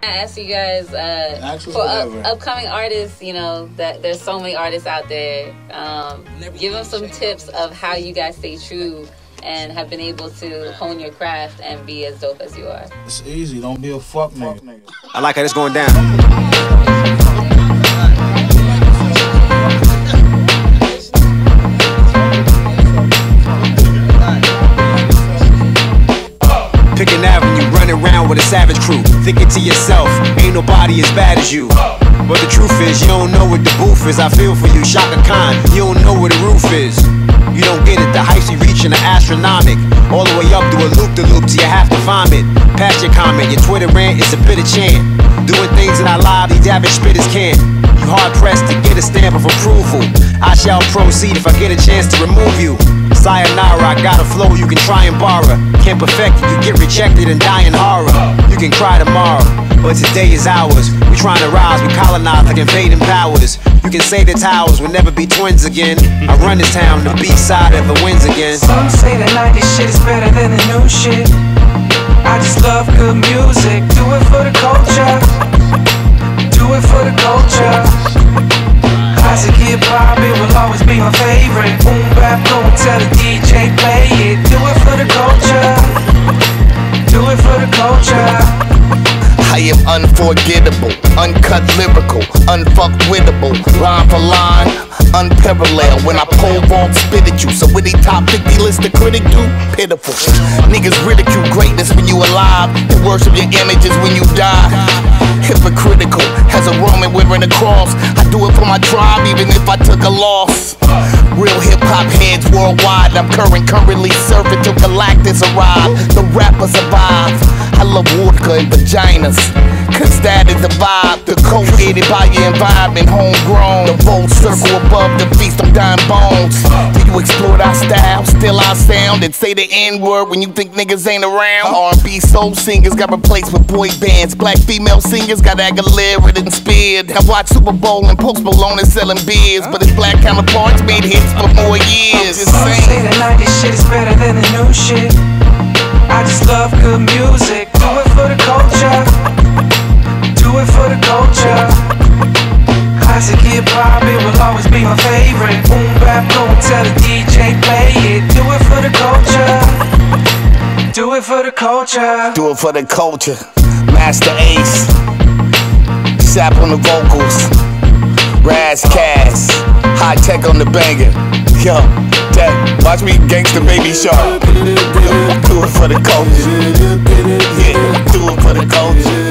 I ask you guys for upcoming artists, you know, that there's so many artists out there. Give them some tips of how you guys stay true and have been able to hone your craft and be as dope as you are. It's easy. Don't be a fuck nigga. I like how this going down. Pick an avenue, running around with a savage crew. Thinking to yourself, ain't nobody as bad as you. But the truth is, you don't know what the booth is. I feel for you, Shaka Khan, you don't know where the roof is. You don't get it, the heights you reaching are astronomic. All the way up to a loop-de-loop till you have to vomit. Past your comment, your Twitter rant is a bit of chant. Doing things in our lives these average spitters can't. You hard-pressed to get a stamp of approval. I shall proceed if I get a chance to remove you. Sayonara, I got a flow you can try and borrow. Can't perfect it, you get rejected and die in horror. You can cry tomorrow, but today is ours. We trying to rise, we colonize like invading powers. You can say the towers will never be twins again. I run this town, the B-side ever wins again. Some say the 90s shit is better than the new shit. I just love good music. Do it for the culture. Do it for the culture. Classic hip-hop, it will always be my favorite. Boom bap, go and tell the DJ play it. Do it for the culture. Do it for the culture. I am unforgettable, uncut lyrical, unfuckwittable, line for line, unparalleled. When I pole vault, spit at you. So with a top 50 list, the critic do pitiful. Niggas ridicule greatness when you alive and worship your images when you die. Hypocritical, as a Roman wearing a cross. I do it for my tribe, even if I took a loss. Real hip-hop heads worldwide. I'm currently surfing till Galactus arrive. The rapper survive. I love vodka and vaginas, cause that is the vibe. The co-created by your environment, homegrown. The bold circle above the feast, I'm dying bones. Do you explore our style, still our sound, and say the N-word when you think niggas ain't around? R&B soul singers got replaced with boy bands. Black female singers got Aguilera and Spears. I watch Super Bowl and Post Malone and selling beers, but his black counterparts made hits for more years. Some say the 90s shit is better than the new shit. I just love good music. Do it for the culture. Do it for the culture. Classic hip-hop, it will always be my favorite. Boom bap, go and tell the DJ play it. Do it for the culture. Do it for the culture. Do it for the culture. Master Ace, Sap on the vocals. Ras Kass, high tech on the banger. Yo, Dad, watch me gangsta baby shark. Do it for the culture. Yeah, do it for the culture.